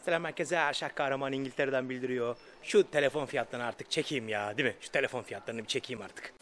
Selam herkese. Erşak Kahraman İngiltere'den bildiriyor. Şu telefon fiyatlarını artık çekeyim ya, değil mi? Şu telefon fiyatlarını bir çekeyim artık.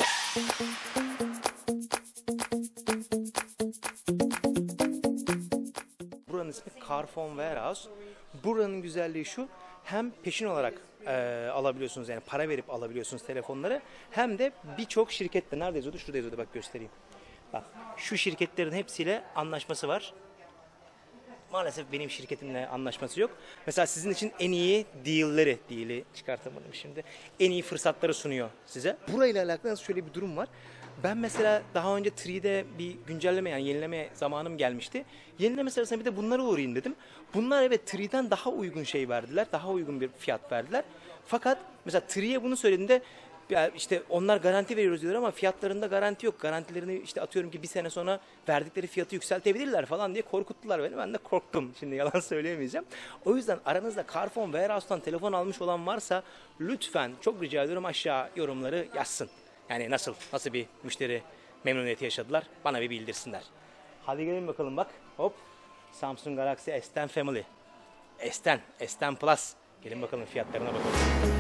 Buranın ismi Carphone Warehouse. Buranın güzelliği şu. Hem peşin olarak alabiliyorsunuz, yani para verip alabiliyorsunuz telefonları. Hem de birçok şirketle, nerede yazıyordu? Şurada yazıyordu, bak göstereyim. Bak, şu şirketlerin hepsiyle anlaşması var. Maalesef benim şirketimle anlaşması yok. Mesela sizin için en iyi deal'i çıkartamadım şimdi. En iyi fırsatları sunuyor size. Burayla alakalı şöyle bir durum var. Ben mesela daha önce 3'de bir güncelleme, yani yenileme zamanım gelmişti. Yenileme sırasında bir de bunlara uğrayayım dedim. Bunlar evet 3'den daha uygun şey verdiler. Daha uygun bir fiyat verdiler. Fakat mesela 3'ye bunu söylediğimde ya işte onlar garanti veriyoruz diyorlar ama fiyatlarında garanti yok. Garantilerini işte atıyorum ki bir sene sonra verdikleri fiyatı yükseltebilirler falan diye korkuttular beni. Ben de korktum. Şimdi yalan söyleyemeyeceğim. O yüzden aranızda Carphone Warehouse'tan telefon almış olan varsa lütfen çok rica ediyorum aşağı yorumları yazsın. Yani nasıl bir müşteri memnuniyeti yaşadılar, bana bir bildirsinler. Hadi gelin bakalım bak. Hop. Samsung Galaxy S10 Family. S10 Plus. Gelin bakalım fiyatlarına bakalım.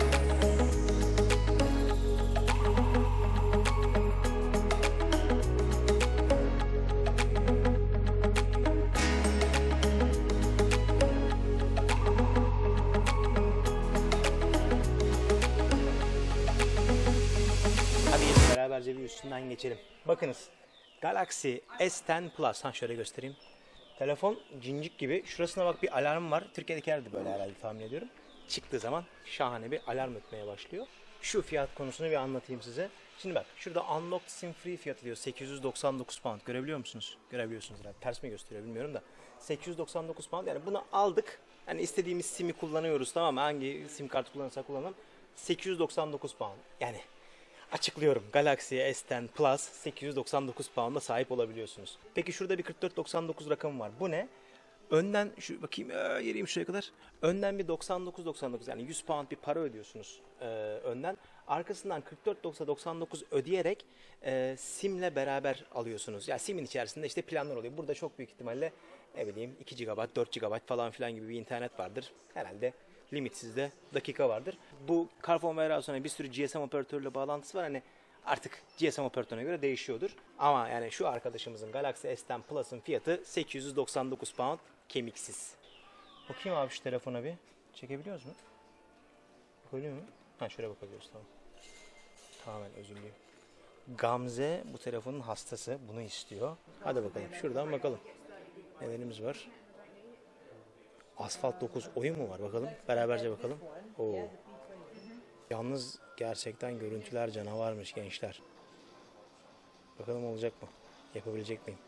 Beraberce bir üstünden geçelim. Bakınız. Galaxy S10 Plus. Şöyle göstereyim. Telefon cincik gibi. Şurasına bak, bir alarm var. Türkiye'dekiler de böyle herhalde tahmin ediyorum. Çıktığı zaman şahane bir alarm ötmeye başlıyor. Şu fiyat konusunu bir anlatayım size. Şimdi bak, şurada Unlocked SIM Free fiyatı diyor. 899 pound. Görebiliyor musunuz? Görebiliyorsunuz herhalde. Ters mi gösteriyor bilmiyorum da. 899 pound. Yani bunu aldık. Yani istediğimiz SIM'i kullanıyoruz, tamam mı? Hangi SIM kartı kullanırsak kullanalım. 899 pound. Yani açıklıyorum. Galaxy S10 Plus 899 pound'a sahip olabiliyorsunuz. Peki şurada bir 44.99 rakamı var. Bu ne? Önden şu bakayım, yeriyim şuraya kadar. Önden bir 99.99, yani 100 pound bir para ödüyorsunuz önden. Arkasından 44.99 ödeyerek SIM'le beraber alıyorsunuz. Yani SIM'in içerisinde işte planlar oluyor. Burada çok büyük ihtimalle ne bileyim 2 GB, 4 GB falan filan gibi bir internet vardır. Herhalde limitsiz de dakika vardır. Bu Carphone Warehouse'un bir sürü GSM operatörüyle bağlantısı var. Hani artık GSM operatörüne göre değişiyordur. Ama yani şu arkadaşımızın Galaxy S10 Plus'ın fiyatı 899 pound kemiksiz. Bakayım abi şu telefona bir. Çekebiliyoruz mu? Bakabiliyor mu? Şöyle bakabiliyoruz, tamam. Tamamen özürlüyüm. Gamze bu telefonun hastası. Bunu istiyor. Hadi bakalım. Şuradan bakalım. Nelerimiz var? Asphalt 9 oyun mu var? Bakalım. Beraberce bakalım. Oo. Yalnız gerçekten görüntüler canavarmış gençler. Bakalım olacak mı? Yapabilecek miyim?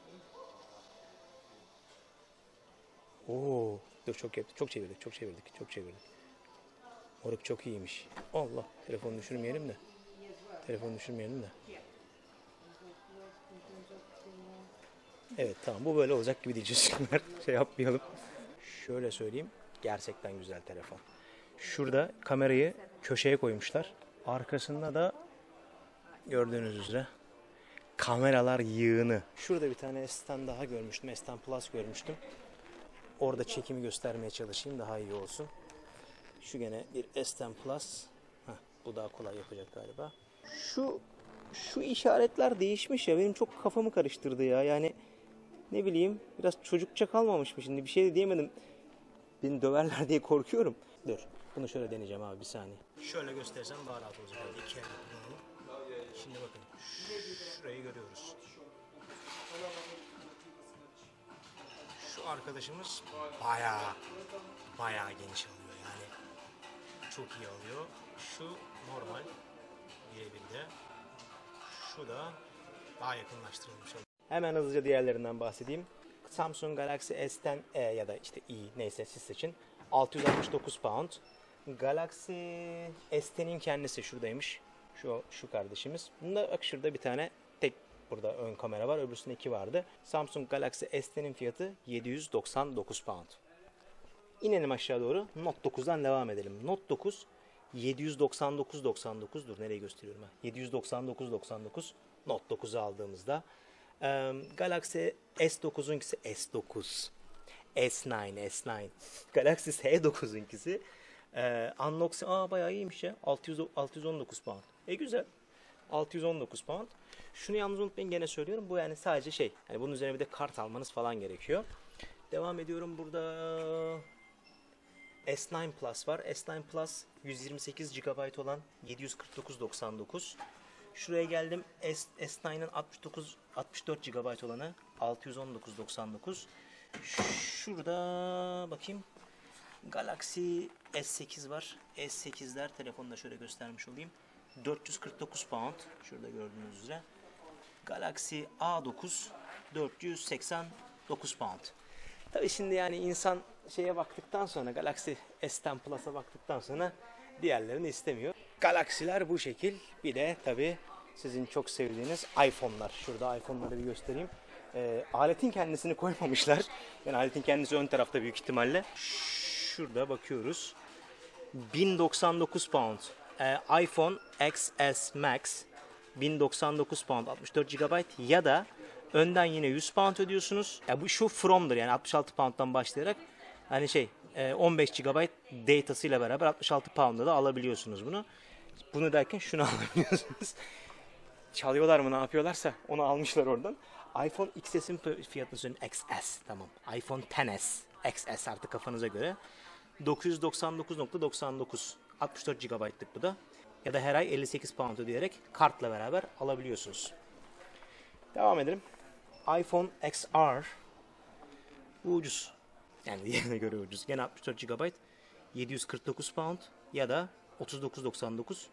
Oo. Dur, çok yaptık. Çok çevirdik. Moruk çok iyiymiş. Allah. Telefonu düşürmeyelim de. Evet, tamam, bu böyle olacak gibi değil çocuklar. Şey yapmayalım. Şöyle söyleyeyim. Gerçekten güzel telefon. Şurada kamerayı köşeye koymuşlar. Arkasında da gördüğünüz üzere kameralar yığını. Şurada bir tane S10 daha görmüştüm. S10 Plus görmüştüm. Orada çekimi göstermeye çalışayım, daha iyi olsun. Şu gene bir S10 Plus. Bu daha kolay yapacak galiba. Şu işaretler değişmiş ya. Benim çok kafamı karıştırdı ya. Yani ne bileyim, biraz çocukça kalmamış mı şimdi? Bir şey de diyemedim. Beni döverler diye korkuyorum. Dur. Bunu şöyle deneyeceğim abi, bir saniye. Şöyle göstersem daha rahat olacak. İki elle kullanalım. Şimdi bakın. Şurayı görüyoruz. Şu arkadaşımız bayağı geniş alıyor yani. Çok iyi alıyor. Şu normal birebir de. Şu da daha yakınlaştırılmış oluyor. Hemen hızlıca diğerlerinden bahsedeyim. Samsung Galaxy S10e ya da işte i, neyse siz seçin. 669 pound. Galaxy S10'in kendisi şuradaymış. Şu kardeşimiz. Bunda bak, şurada bir tane tek burada ön kamera var. Öbürsünde 2 vardı. Samsung Galaxy S10'in fiyatı 799 pound. İnelim aşağı doğru. Note 9'dan devam edelim. Note 9 799.99. Dur, nereye gösteriyorum ben? 799.99 Note 9'u aldığımızda. Galaxy S9'unkisi S9. S9. Galaxy S9'unkisi. Unlock, bayağı iyiymiş ya. 619 pound. Güzel. 619 pound. Şunu yalnız unutmayın, gene söylüyorum. Bu yani sadece şey. Yani bunun üzerine bir de kart almanız falan gerekiyor. Devam ediyorum burada. S9 Plus var. S9 Plus 128 GB olan 749.99. Şuraya geldim. S9'ın 64 GB olanı 619.99. Şurada bakayım. Galaxy S8 var. S8'ler telefonda şöyle göstermiş olayım. 449 pound. Şurada gördüğünüz üzere. Galaxy A9 489 pound. Tabii şimdi yani insan şeye baktıktan sonra, Galaxy S10 Plus'a baktıktan sonra diğerlerini istemiyor. Galaxy'ler bu şekil. Bir de tabii sizin çok sevdiğiniz iPhone'lar. Şurada iPhone'ları bir göstereyim. Aletin kendisini koymamışlar. Yani aletin kendisi ön tarafta büyük ihtimalle. Şurada bakıyoruz. 1099 pound. iPhone XS Max 1099 pound 64 GB ya da önden yine 100 pound ödüyorsunuz. Bu şu from'dur yani 66 pound'dan başlayarak hani 15 GB datasıyla beraber 66 pound'da da alabiliyorsunuz bunu. Bunu derken şunu alabiliyorsunuz. Çalıyorlar mı, ne yapıyorlarsa onu almışlar oradan. iPhone XS'in fiyatını söyleyeyim. XS tamam. iPhone XS. XS artık kafanıza göre. 999.99 64 GB'lık bu da. Ya da her ay 58 pound ödeyerek kartla beraber alabiliyorsunuz. Devam edelim. iPhone XR. Bu ucuz. Yani diğerine göre ucuz. Gene 64 GB. 749 pound ya da 39.99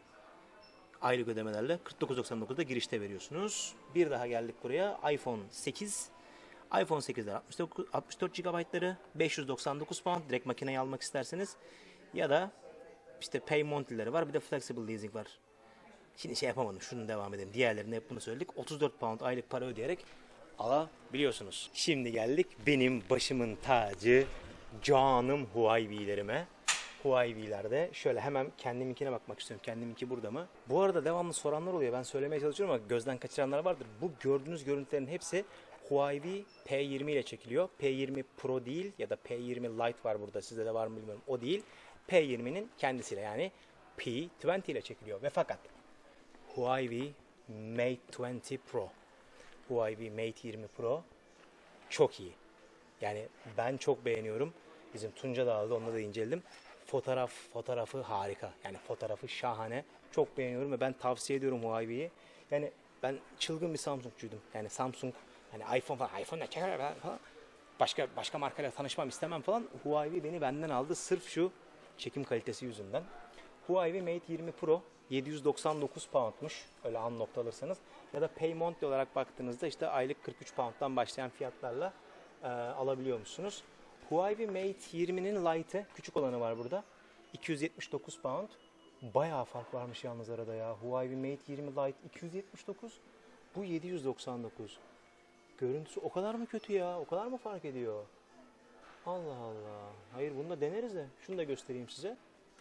aylık ödemelerle 49.99'da girişte veriyorsunuz. Bir daha geldik buraya. iPhone 8. iPhone 8'ler 64 GB'ları 599 pound. Direkt makineyi almak isterseniz. Ya da işte Pay Monthly'leri var. Bir de Flexible Leasing var. Şimdi yapamadım. Şunu devam edelim. Diğerlerine hep bunu söyledik. 34 pound aylık para ödeyerek alabiliyorsunuz. Şimdi geldik benim başımın tacı canım Huawei'lerime. Huawei'lerde şöyle hemen kendiminkine bakmak istiyorum. Kendiminki burada mı? Bu arada devamlı soranlar oluyor. Ben söylemeye çalışıyorum ama gözden kaçıranlar vardır. Bu gördüğünüz görüntülerin hepsi Huawei P20 ile çekiliyor. P20 Pro değil ya da P20 Lite var burada. Sizde de var mı bilmiyorum. O değil. P20'nin kendisiyle yani P20 ile çekiliyor. Ve fakat Huawei Mate 20 Pro, Huawei Mate 20 Pro çok iyi. Yani ben çok beğeniyorum. Bizim Tunca da aldı, onunla da inceledim. Fotoğrafı harika. Yani fotoğrafı şahane. Çok beğeniyorum ve ben tavsiye ediyorum Huawei'yi. Yani ben çılgın bir Samsungcuydum. Yani Samsung, hani iPhone falan, iPhone ne çeker falan. Başka markayla tanışmam istemem falan. Huawei beni benden aldı sırf şu çekim kalitesi yüzünden. Huawei Mate 20 Pro 799 poundmuş. Öyle unlocked alırsanız. Ya da Paymont olarak baktığınızda işte aylık 43 pound'dan başlayan fiyatlarla alabiliyormuşsunuz. Huawei Mate 20'nin Lite'ı, küçük olanı var burada. 279 pound. Bayağı fark varmış yalnız arada ya. Huawei Mate 20 Lite 279. Bu 799. Görüntüsü o kadar mı kötü ya? O kadar mı fark ediyor? Allah Allah. Hayır, bunu da deneriz de. Şunu da göstereyim size.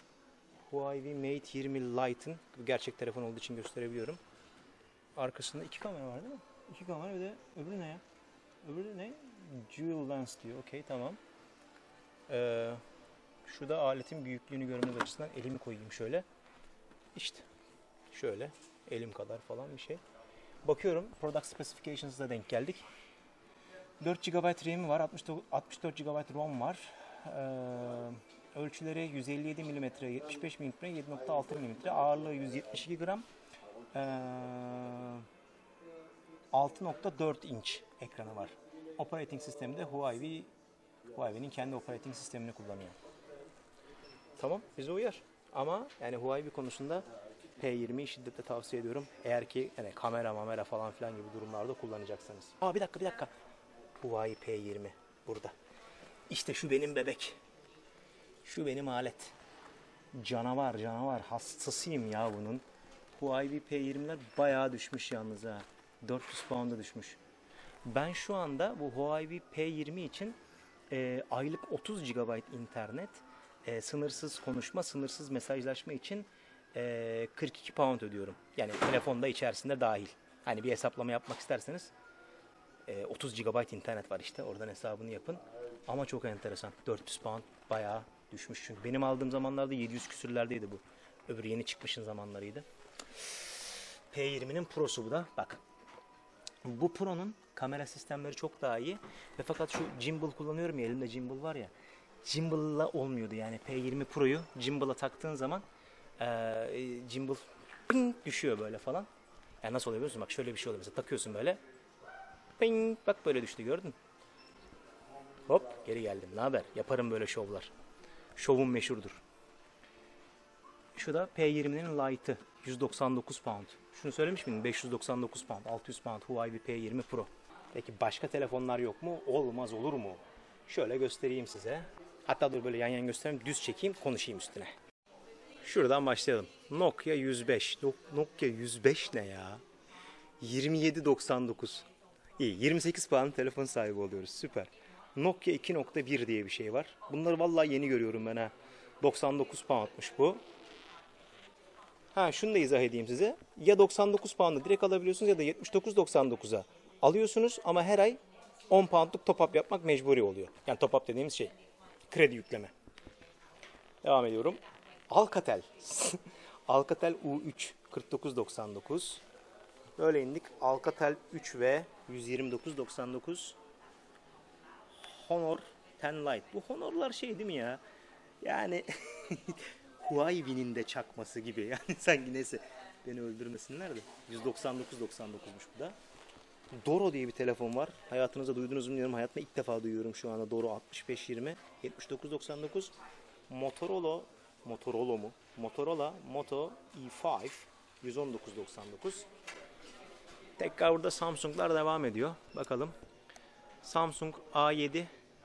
Huawei Mate 20 Lite'ın, gerçek telefon olduğu için gösterebiliyorum. Arkasında 2 kamera var değil mi? 2 kamera, bir de öbürü ne ya? Öbürü ne? Dual lens diyor. Okey, tamam. Şurada aletin büyüklüğünü görmeniz açısından elimi koyayım şöyle. İşte şöyle elim kadar falan bir şey. Bakıyorum, Product Specifications'a denk geldik. 4 GB RAM'i var, 64 GB ROM var. Ölçüleri 157 mm, 75 mm, 7.6 mm, ağırlığı 172 gram. 6.4 inç ekranı var. Operating sistemi de Huawei'nin kendi operating sistemini kullanıyor. Tamam, bize uyar. Ama yani Huawei konusunda P20'yi şiddetle tavsiye ediyorum. Eğer ki yani kamera falan filan gibi durumlarda kullanacaksanız. Bir dakika. Huawei P20 burada. İşte şu benim bebek. Şu benim alet. Canavar. Hastasıyım ya bunun. Huawei P20'ler bayağı düşmüş yalnız ha. 400 pound'a düşmüş. Ben şu anda bu Huawei P20 için aylık 30 GB internet, sınırsız konuşma, sınırsız mesajlaşma için 42 pound ödüyorum. Yani telefonda içerisinde dahil. Hani bir hesaplama yapmak isterseniz 30 GB internet var işte. Oradan hesabını yapın. Ama çok enteresan. 400 pound bayağı düşmüş çünkü. Benim aldığım zamanlarda 700 küsürlerdeydi bu. Öbürü yeni çıkmışın zamanlarıydı. P20'nin Pro'su bu da. Bak. Bu Pro'nun kamera sistemleri çok daha iyi. Ve fakat şu gimbal kullanıyorum ya, elimde gimbal var ya. Gimbal'la olmuyordu yani. P20 Pro'yu gimbal'a taktığın zaman gimbal ping düşüyor böyle falan. Yani nasıl oluyor biliyor musun? Bak şöyle bir şey oluyor. Mesela takıyorsun böyle. Ping, bak böyle düştü, gördün. Hop geri geldim. Ne haber? Yaparım böyle şovlar. Şovum meşhurdur. Şu da P20'nin Lite'ı. 199 pound. Şunu söylemiş miydim? 599 pound. 600 pound Huawei P20 Pro. Peki başka telefonlar yok mu? Olmaz olur mu? Şöyle göstereyim size. Hatta dur böyle yan yan göstereyim. Düz çekeyim, konuşayım üstüne. Şuradan başlayalım. Nokia 105. Nokia 105 ne ya? 2799. İyi, 28 puan telefon sahibi oluyoruz. Süper. Nokia 2.1 diye bir şey var. Bunları vallahi yeni görüyorum ben ha. 99 poundmuş bu. Ha şunu da izah edeyim size. Ya 99 pound'da direkt alabiliyorsunuz ya da 79.99'a alıyorsunuz ama her ay 10 pound'luk top-up yapmak mecburi oluyor. Yani top-up dediğimiz şey. Kredi yükleme. Devam ediyorum. Alcatel. Alcatel U3 49.99. Böyle indik. Alcatel 3V 129.99. Honor 10 Lite. Bu Honor'lar şey değil mi ya? Yani Huawei'nin de çakması gibi. Yani sanki neyse beni öldürmesinler de. 199.99'muş bu da. Doro diye bir telefon var. Hayatınızda duydunuz mu bilmiyorum. Hayatımda ilk defa duyuyorum şu anda. Doro 6520 79.99. Motorola mu? Motorola Moto E5 119.99. Tekrar burada Samsung'lar devam ediyor. Bakalım. Samsung A7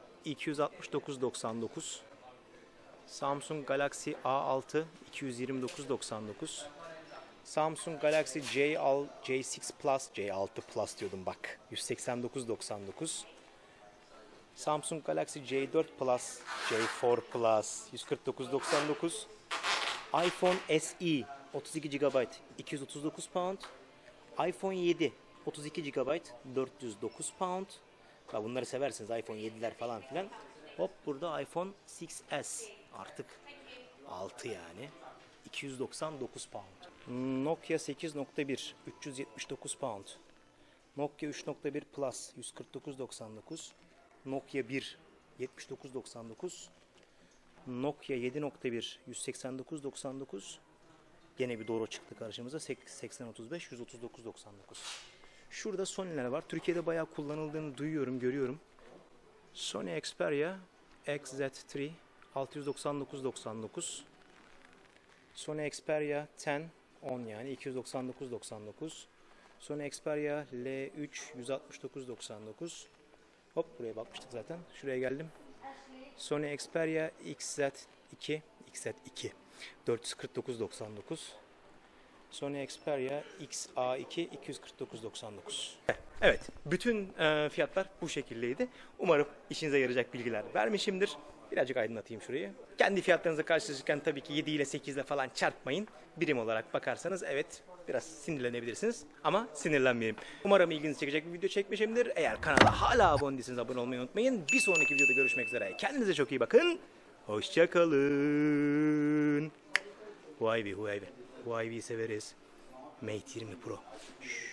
269.99. Samsung Galaxy A6 229.99. Samsung Galaxy J6 Plus, J6 Plus diyordum bak. 189.99. Samsung Galaxy J4 Plus, J4 Plus 149.99. iPhone SE 32 GB 239 pound. iPhone 7 32 GB 409 pound. Ya bunları seversiniz, iPhone 7'ler falan filan. Hop burada iPhone 6s artık 6 yani 299 pound. Nokia 8.1 379 pound. Nokia 3.1 Plus 149.99. Nokia 1 79.99. Nokia 7.1 189.99. Gene bir Doro çıktı karşımıza. 8035 139.99. Şurada Sony'ler var. Türkiye'de bayağı kullanıldığını duyuyorum, görüyorum. Sony Xperia XZ3 699.99. Sony Xperia 10 yani 299.99. Sony Xperia L3 169.99. Hop buraya bakmıştık zaten. Şuraya geldim. Sony Xperia XZ2 449.99. Sony Xperia XA2 249.99. Evet, bütün fiyatlar bu şekildeydi. Umarım işinize yarayacak bilgiler vermişimdir. Birazcık aydınlatayım şurayı. Kendi fiyatlarınızı karşılaşırken tabii ki 7 ile 8 ile falan çarpmayın. Birim olarak bakarsanız evet biraz sinirlenebilirsiniz ama sinirlenmeyin. Umarım ilginizi çekecek bir video çekmişimdir. Eğer kanala hala abone değilseniz abone olmayı unutmayın. Bir sonraki videoda görüşmek üzere. Kendinize çok iyi bakın. Hoşçakalın. Huawei'yi severiz. Mate 20 Pro. Şşş.